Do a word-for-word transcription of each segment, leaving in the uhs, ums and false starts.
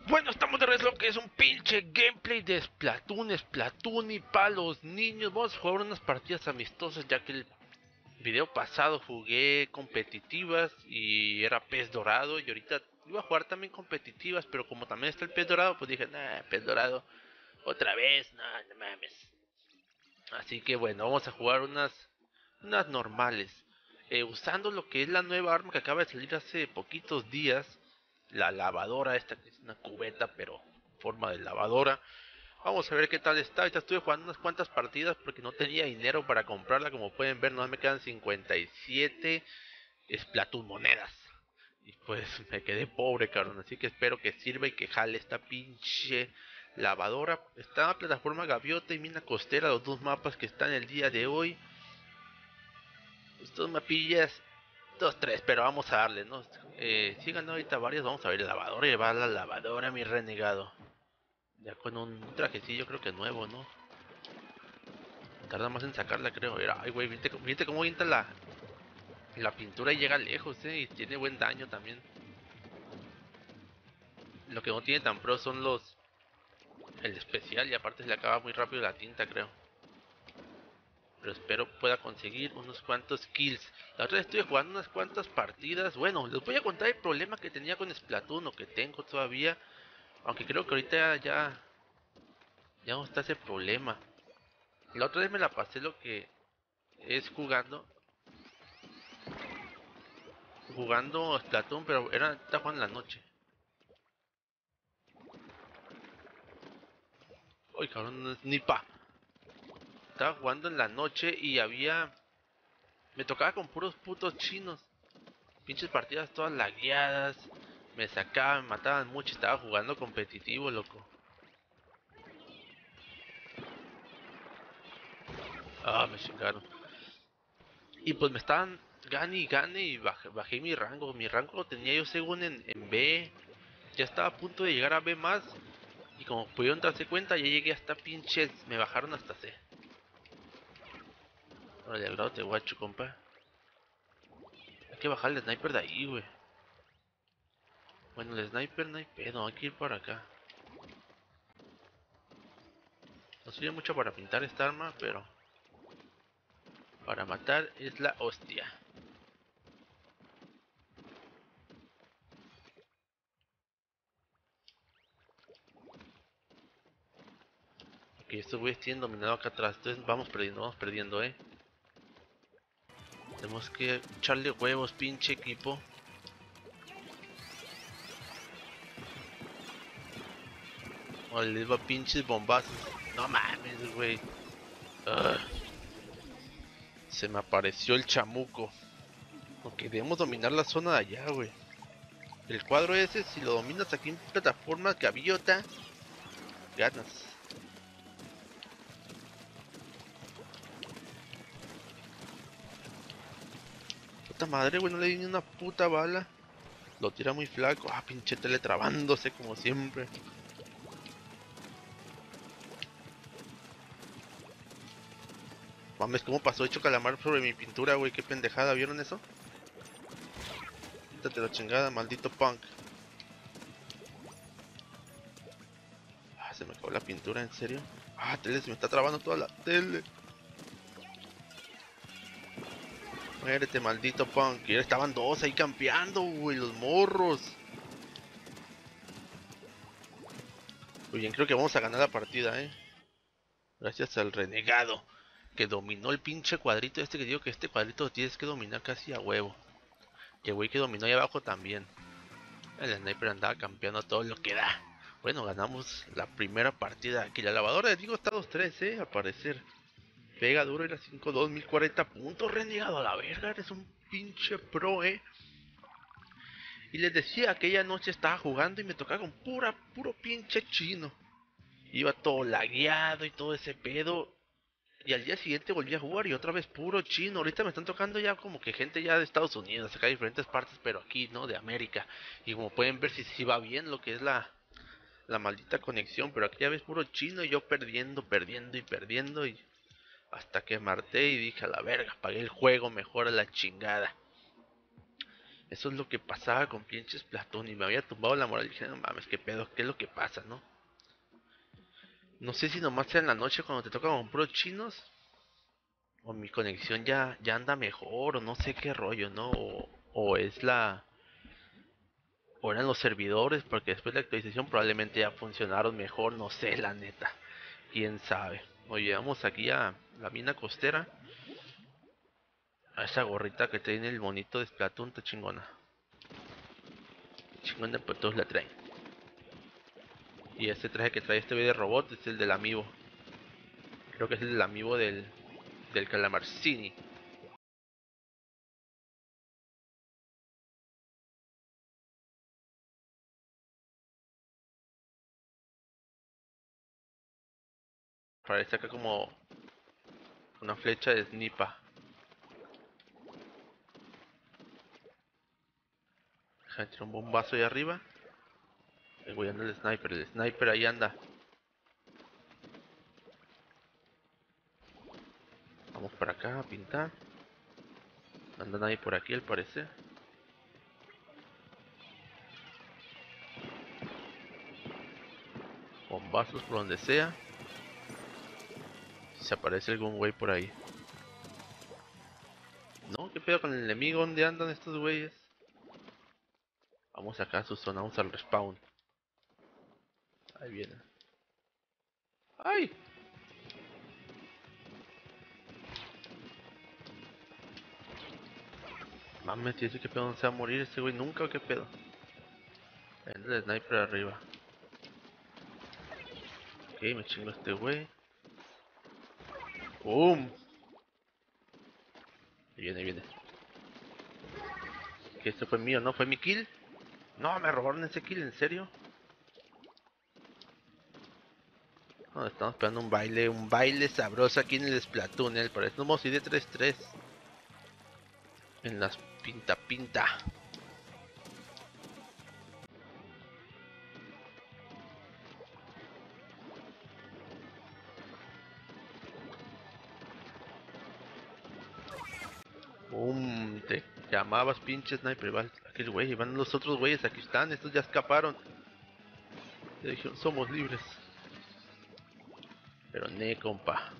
Bueno, estamos de regreso, lo que es un pinche gameplay de Splatoon, Splatoon y para los niños. Vamos a jugar unas partidas amistosas, ya que el video pasado jugué competitivas y era pez dorado. Y ahorita iba a jugar también competitivas, pero como también está el pez dorado, pues dije, nah, pez dorado, otra vez, nah, no mames. Así que bueno, vamos a jugar unas, unas normales. Eh, usando lo que es la nueva arma que acaba de salir hace poquitos días. La lavadora, esta que es una cubeta, pero en forma de lavadora. Vamos a ver qué tal está. Ahorita estuve jugando unas cuantas partidas porque no tenía dinero para comprarla. Como pueden ver, no me quedan cincuenta y siete Splatoon monedas. Y pues me quedé pobre, cabrón. Así que espero que sirva y que jale esta pinche lavadora. Está en la plataforma Gaviota y Mina Costera, los dos mapas que están el día de hoy. Estos mapillas, dos, tres, pero vamos a darle, ¿no? Eh, si ganó ahorita varios, vamos a ver la lavadora y va la lavadora, mi renegado. Ya con un trajecillo creo que nuevo, ¿no? Tarda más en sacarla, creo. Era, ay, güey, ¿viste, viste cómo avienta la, la pintura y llega lejos, ¿eh? Y tiene buen daño también. Lo que no tiene tan pro son los... el especial y aparte se le acaba muy rápido la tinta, creo. Pero espero pueda conseguir unos cuantos kills. La otra vez estuve jugando unas cuantas partidas. Bueno, les voy a contar el problema que tenía con Splatoon o que tengo todavía. Aunque creo que ahorita ya... ya no está ese problema. La otra vez me la pasé lo que es jugando jugando Splatoon, pero era estaba jugando en la noche. Uy, cabrón, no es ni pa. Estaba jugando en la noche y había... me tocaba con puros putos chinos. Pinches partidas todas lagueadas. Me sacaban, me mataban mucho. Estaba jugando competitivo, loco. Ah, me chingaron. Y pues me estaban gane y gane y bajé, bajé mi rango. Mi rango lo tenía yo según en, en B. Ya estaba a punto de llegar a B más. Y como pudieron darse cuenta, ya llegué hasta pinches. Me bajaron hasta C. Órale, al grado te guacho, compa. Hay que bajar el sniper de ahí, güey. Bueno, el sniper no hay pedo, hay que ir por acá. No sirve mucho para pintar esta arma, pero para matar es la hostia. Ok, estos güeyes tienen dominado acá atrás, entonces vamos perdiendo, vamos perdiendo, eh. Tenemos que echarle huevos, pinche equipo. O les va pinches bombazos. No mames, güey. Uh, se me apareció el chamuco. Ok, debemos dominar la zona de allá, güey. El cuadro ese, si lo dominas aquí en plataforma gaviota, ganas. Puta madre, güey, no le di ni una puta bala. Lo tira muy flaco. Ah, pinche teletrabándose como siempre. Mames, ¿cómo pasó hecho calamar sobre mi pintura, güey? Qué pendejada, ¿vieron eso? Quítate la chingada, maldito punk. Ah, se me acabó la pintura, ¿en serio? Ah, tele, se me está trabando toda la tele. Muérete, maldito punk. Y estaban dos ahí campeando, güey, los morros. Muy bien, creo que vamos a ganar la partida, eh. Gracias al renegado que dominó el pinche cuadrito este, que digo que este cuadrito lo tienes que dominar casi a huevo. Y el güey que dominó ahí abajo también. El sniper andaba campeando todo lo que da. Bueno, ganamos la primera partida. Aquí la lavadora, digo, está dos tres, eh, al parecer. Pega duro, era cinco dos, mil cuarenta puntos, renegado a la verga. Eres un pinche pro, eh. Y les decía, aquella noche estaba jugando y me tocaba con pura, puro pinche chino. Iba todo lagueado y todo ese pedo. Y al día siguiente volví a jugar y otra vez puro chino. Ahorita me están tocando ya como que gente ya de Estados Unidos, acá de diferentes partes, pero aquí, ¿no? De América. Y como pueden ver, si, si va bien lo que es la, la maldita conexión. Pero aquí ya ves puro chino y yo perdiendo, perdiendo y perdiendo. Y hasta que marté y dije a la verga, pagué el juego mejor a la chingada. Eso es lo que pasaba con pinches Splatoon y me había tumbado la moral y dije, no mames, qué pedo, qué es lo que pasa, ¿no? No sé si nomás sea en la noche cuando te toca con puros chinos o mi conexión ya, ya anda mejor o no sé qué rollo, ¿no? O, o es la... o eran los servidores porque después de la actualización probablemente ya funcionaron mejor, no sé la neta. Quién sabe. Oye, llegamos aquí a la mina costera. A esa gorrita que tiene el bonito de Splatoon, está chingona. Chingona, pero todos la traen. Y este traje que trae este de robot es el del amiibo. Creo que es el del amiibo del, del Calamarsini. Parece acá como una flecha de snipa. Deja tirar un bombazo ahí arriba. El güey anda el sniper, el sniper ahí anda. Vamos para acá a pintar. No anda nadie por aquí al parecer. Bombazos por donde sea. Si se aparece algún güey por ahí. No, ¿qué pedo con el enemigo? ¿Dónde andan estos güeyes? Vamos acá a su zona, vamos al respawn. Ahí viene. ¡Ay! Mames, tío, ¿qué pedo? ¿No se va a morir este güey nunca o qué pedo? Entra el sniper arriba. Ok, me chingo este güey. ¡Pum! Ahí viene, ahí viene. Que este fue mío, ¿no? ¿Fue mi kill? No, me robaron ese kill, ¿en serio? No, estamos esperando un baile, un baile sabroso aquí en el Splatoon, ¿eh? Por eso nos vamos a ir de tres tres. En las pinta pinta. ¡Pum! Te llamabas pinche sniper. Va aquel güey, van los otros güeyes, aquí están, estos ya escaparon. Te dijeron, somos libres. Pero ne, compa.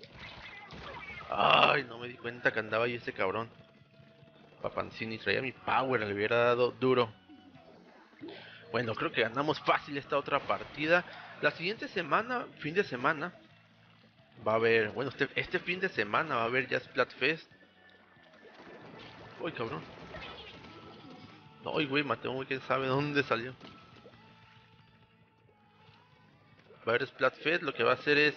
Ay, no me di cuenta que andaba ahí ese cabrón. Papancini traía mi power, le hubiera dado duro. Bueno, creo que ganamos fácil esta otra partida. La siguiente semana, fin de semana, va a haber, bueno, este, este fin de semana va a haber ya Splatfest. Uy, cabrón. No, güey, maté a un güey que sabe dónde salió. Va a haber Splatfest, lo que va a hacer es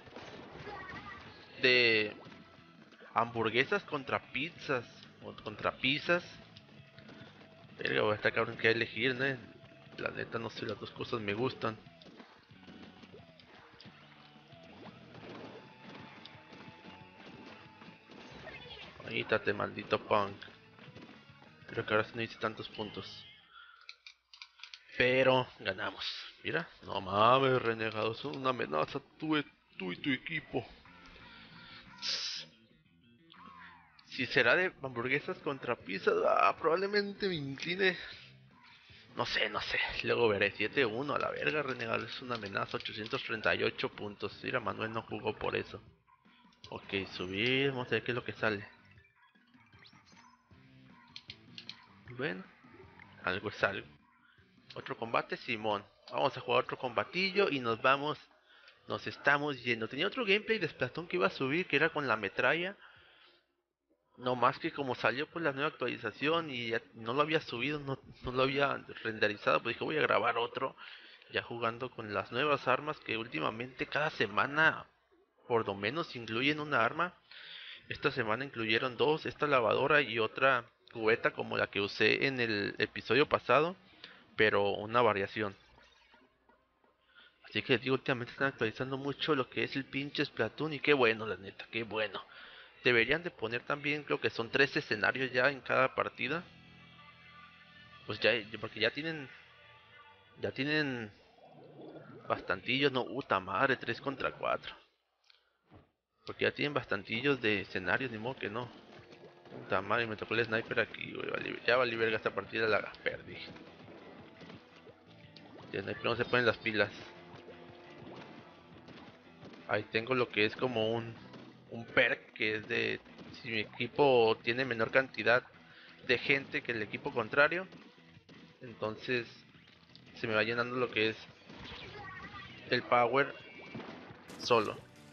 de hamburguesas contra pizzas. O contra pizzas. Verga, voy a estar cabrón que elegir, ¿no? La neta, no sé, las dos cosas me gustan. Ahí estate, maldito punk. Creo que ahora sí no hice tantos puntos. Pero ganamos. Mira, no mames, renegados, son una amenaza tú, tú y tu equipo. Si será de hamburguesas contra pizzas, ah, probablemente me incline. No sé, no sé. Luego veré. siete uno a la verga, renegado. Es una amenaza. ochocientos treinta y ocho puntos. Mira, Manuel no jugó por eso. Ok, subir. Vamos a ver qué es lo que sale. Bueno, algo es algo. Otro combate, Simón. Vamos a jugar otro combatillo y nos vamos. Nos estamos yendo. Tenía otro gameplay de Splatoon que iba a subir, que era con la metralla. No más que como salió pues la nueva actualización y ya no lo había subido, no, no lo había renderizado, pues dije voy a grabar otro ya jugando con las nuevas armas que últimamente cada semana por lo menos incluyen una arma. Esta semana incluyeron dos, esta lavadora y otra cubeta como la que usé en el episodio pasado, pero una variación. Así que digo, últimamente están actualizando mucho lo que es el pinche Splatoon y qué bueno, la neta, qué bueno. Deberían de poner también, creo que son tres escenarios ya en cada partida. Pues ya, porque ya tienen, ya tienen bastantillos, no, puta madre, tres contra cuatro. Porque ya tienen bastantillos de escenarios, ni modo que no. Puta madre, me tocó el sniper aquí, güey. Vale, ya vale verga esta partida, la perdí. El sniper no se ponen las pilas. Ahí tengo lo que es como un, un perk que es de si mi equipo tiene menor cantidad de gente que el equipo contrario, entonces se me va llenando lo que es el power solo.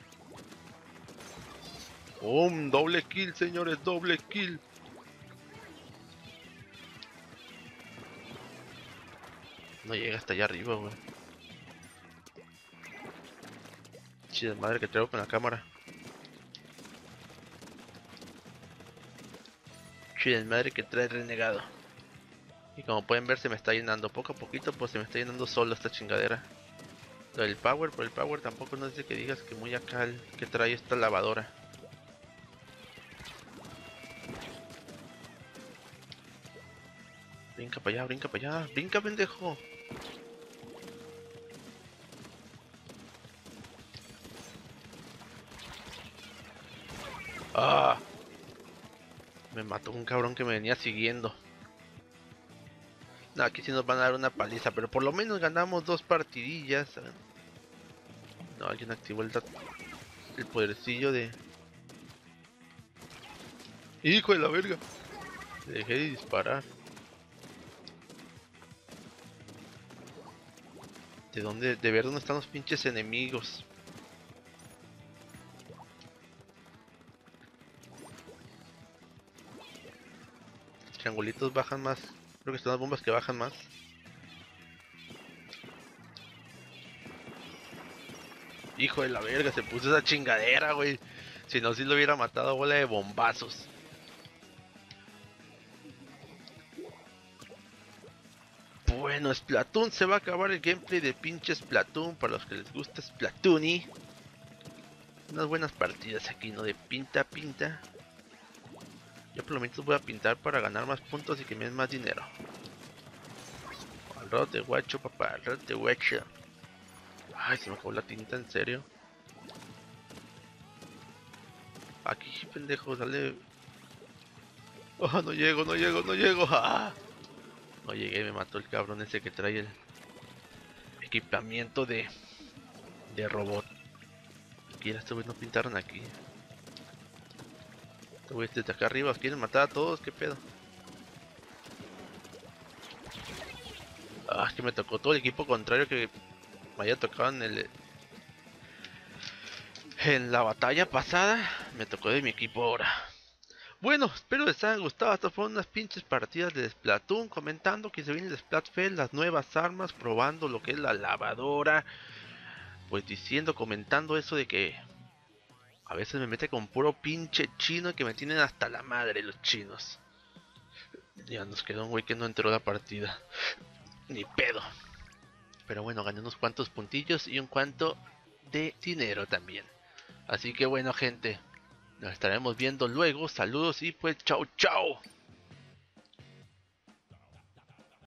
¡Bum! Doble kill, señores, doble kill. No llega hasta allá arriba, güey. Chida madre que traigo con la cámara. Chida madre que trae renegado. Y como pueden ver se me está llenando poco a poquito, pues se me está llenando solo esta chingadera. Lo del power, pero el power tampoco no es de que digas que muy acá el que trae esta lavadora. Brinca para allá, brinca para allá, brinca pendejo. Ah, me mató un cabrón que me venía siguiendo. No, aquí sí nos van a dar una paliza, pero por lo menos ganamos dos partidillas. No, alguien activó el, el podercillo de... ¡Hijo de la verga! Dejé de disparar. ¿De dónde? De ver dónde están los pinches enemigos. Los triangulitos bajan más. Creo que son las bombas que bajan más. Hijo de la verga, se puso esa chingadera, güey. Si no, si lo hubiera matado a bola de bombazos. Bueno, Splatoon, se va a acabar el gameplay de pinche Splatoon. Para los que les gusta Splatoon y unas buenas partidas aquí, ¿no? De pinta, pinta. Yo por lo menos voy a pintar para ganar más puntos y que me den más dinero. Al rod de guacho, papá, al rod de guacho. Ay, se me acabó la tinta, en serio. Aquí, pendejo, dale. Oh, no llego, no llego, no llego. ¡Ah! No llegué, me mató el cabrón ese que trae el equipamiento de, de robot. Aquí estos güeyes no pintaron aquí. Estos güeyes desde acá arriba quieren matar a todos, qué pedo. Ah, es que me tocó todo el equipo contrario que me haya tocado en el... En la batalla pasada, me tocó de mi equipo ahora. Bueno, espero les haya gustado. Estas fueron unas pinches partidas de Splatoon, comentando que se viene el Splatfest, las nuevas armas, probando lo que es la lavadora. Pues diciendo, comentando eso de que a veces me mete con puro pinche chino que me tienen hasta la madre los chinos. Ya nos quedó un güey que no entró a la partida. Ni pedo. Pero bueno, gané unos cuantos puntillos y un cuanto de dinero también. Así que bueno, gente, nos estaremos viendo luego. Saludos y pues chao chao.